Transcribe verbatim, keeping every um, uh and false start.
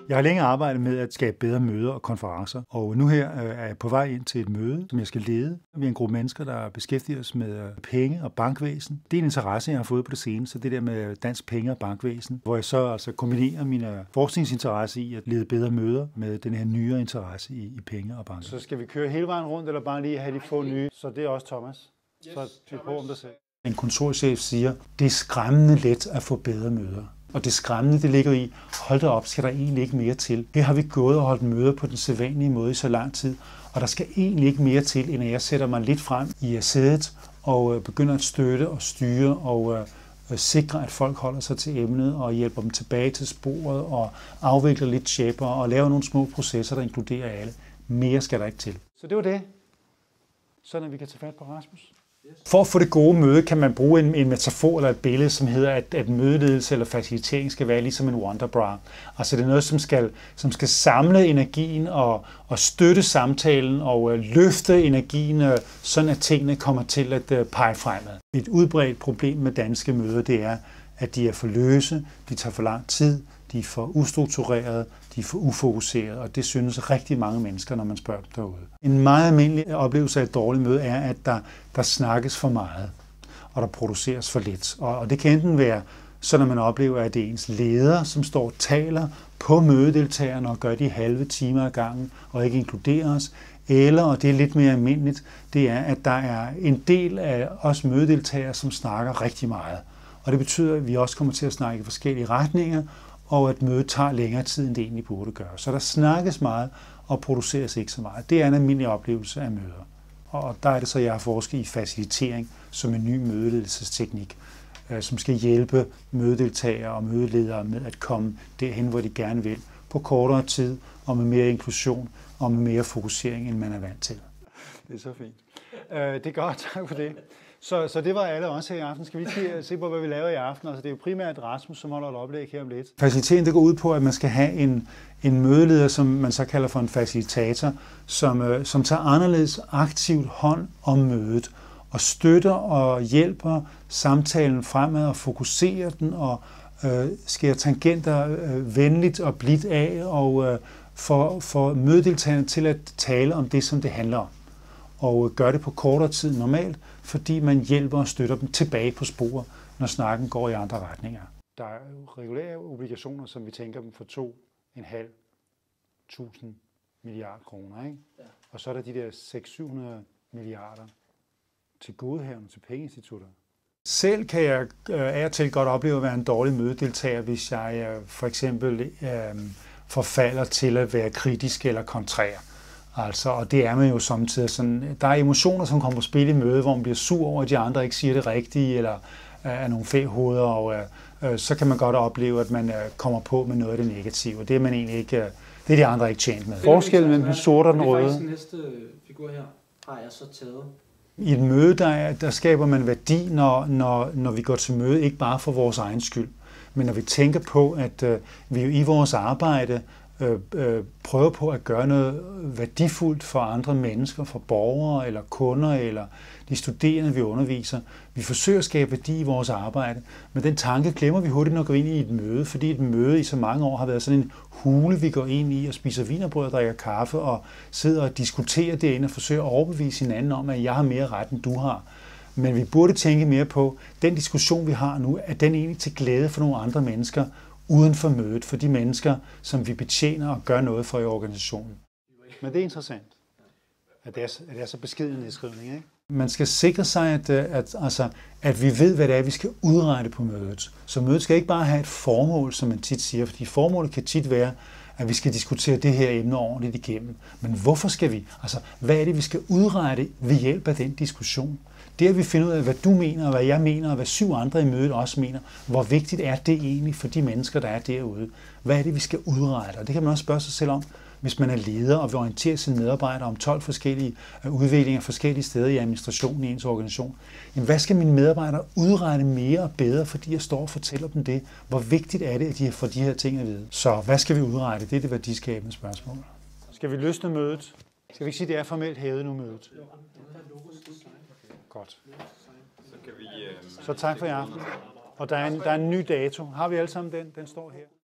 Jeg har længe arbejdet med at skabe bedre møder og konferencer, og nu her er jeg på vej ind til et møde, som jeg skal lede. Vi er en gruppe mennesker, der beskæftiger os med penge og bankvæsen. Det er en interesse, jeg har fået på det seneste, det der med dansk penge og bankvæsen, hvor jeg så altså kombinerer min forskningsinteresse i at lede bedre møder med den her nyere interesse i, i penge og banker. Så skal vi køre hele vejen rundt, eller bare lige have de få nye? Så det er også Thomas. Så ty på om dig selv. En kontorchef siger, det er skræmmende let at få bedre møder. Og det skræmmende, det ligger i, hold da op, skal der egentlig ikke mere til. Her har vi gået og holdt møder på den sædvanlige måde i så lang tid, og der skal egentlig ikke mere til, end at jeg sætter mig lidt frem i sædet og begynder at støtte og styre og sikre, at folk holder sig til emnet og hjælper dem tilbage til sporet og afvikler lidt chapper og laver nogle små processer, der inkluderer alle. Mere skal der ikke til. Så det var det. Sådan at vi kan tage fat på Rasmus. For at få det gode møde, kan man bruge en, en metafor eller et billede, som hedder, at, at mødeledelse eller facilitering skal være ligesom en wonderbra. Altså det er noget, som skal, som skal samle energien og, og støtte samtalen og øh, løfte energien, øh, sådan at tingene kommer til at øh, pege fremad. Et udbredt problem med danske møder, det er, at de er for løse, de tager for lang tid, de er for ustrukturerede, de er for ufokuserede, og det synes rigtig mange mennesker, når man spørger dem derude. En meget almindelig oplevelse af et dårligt møde er, at der, der snakkes for meget, og der produceres for lidt. Og, og det kan enten være, så når man oplever, at det er ens leder, som står og taler på mødedeltagerne og gør de halve timer ad gangen og ikke inkluderer os, eller, og det er lidt mere almindeligt, det er, at der er en del af os mødedeltagere, som snakker rigtig meget. Og det betyder, at vi også kommer til at snakke i forskellige retninger, og at mødet tager længere tid, end det egentlig burde gøre. Så der snakkes meget, og produceres ikke så meget. Det er en almindelig oplevelse af møder. Og der er det så, jeg har forsket i facilitering som en ny mødeledelsesteknik, som skal hjælpe mødedeltagere og mødeledere med at komme derhen, hvor de gerne vil, på kortere tid, og med mere inklusion, og med mere fokusering, end man er vant til. Det er så fint. Det er godt, tak for det. Så, så det var alle også her i aften. Skal vi lige se på, hvad vi laver i aften? Altså, det er jo primært Rasmus, som holder et oplæg her om lidt. Faciliteten, det går ud på, at man skal have en, en mødeleder, som man så kalder for en facilitator, som, som tager anderledes aktivt hånd om mødet, og støtter og hjælper samtalen fremad og fokuserer den, og øh, skærer tangenter øh, venligt og blidt af, og øh, får, får mødedeltagerne til at tale om det, som det handler om. Og gør det på kortere tid normalt, fordi man hjælper og støtter dem tilbage på sporet, når snakken går i andre retninger. Der er regulære obligationer, som vi tænker dem for to komma fem tusind milliarder kroner, ikke? Ja. Og så er der de der seks til syv hundrede milliarder til godehavende til pengeinstitutter. Selv kan jeg af og til godt opleve at være en dårlig mødedeltager, hvis jeg for eksempel øh, forfalder til at være kritisk eller kontrær. Altså, og det er man jo samtidig sådan. Der er emotioner, som kommer på spil i møde, hvor man bliver sur over, at de andre ikke siger det rigtige, eller øh, er nogle fæhoveder, og øh, så kan man godt opleve, at man øh, kommer på med noget af det negative. Det er man egentlig ikke, øh, det er de andre ikke tjent med. Forskellen mellem den sorte og den røde. Det er faktisk den næste figur her, har jeg så taget. I et møde, der, er, der skaber man værdi, når, når, når vi går til møde, ikke bare for vores egen skyld, men når vi tænker på, at øh, vi jo i vores arbejde Øh, øh, prøver på at gøre noget værdifuldt for andre mennesker, for borgere eller kunder eller de studerende, vi underviser. Vi forsøger at skabe værdi i vores arbejde, men den tanke glemmer vi hurtigt, når vi går ind i et møde, fordi et møde i så mange år har været sådan en hule, vi går ind i og spiser wienerbrød og drikker kaffe og sidder og diskuterer derinde og forsøger at overbevise hinanden om, at jeg har mere ret, end du har. Men vi burde tænke mere på, den diskussion, vi har nu, er den egentlig til glæde for nogle andre mennesker, uden for mødet, for de mennesker, som vi betjener og gør noget for i organisationen. Men det er interessant, at det er, at det er så beskeden en nedskrivning, ikke? Man skal sikre sig, at, at, altså, at vi ved, hvad det er, vi skal udrette på mødet. Så mødet skal ikke bare have et formål, som man tit siger, fordi formålet kan tit være, at vi skal diskutere det her emne ordentligt igennem. Men hvorfor skal vi? Altså, hvad er det, vi skal udrette ved hjælp af den diskussion? Det at vi finder ud af, hvad du mener, og hvad jeg mener, og hvad syv andre i mødet også mener, hvor vigtigt er det egentlig for de mennesker, der er derude? Hvad er det, vi skal udrette? Og det kan man også spørge sig selv om, hvis man er leder og vil orientere sine medarbejdere om tolv forskellige udviklinger forskellige steder i administrationen i ens organisation. Jamen, hvad skal mine medarbejdere udrette mere og bedre, fordi jeg står og fortæller dem det? Hvor vigtigt er det, at de får de her ting at vide? Så hvad skal vi udrette? Det er det værdiskabende spørgsmål. Skal vi løsne mødet? Skal vi ikke sige, at det er formelt hævet nu mødet? Godt. Så tak for i aften. Og der er en, der er en ny dato. Har vi alle sammen den? Den står her.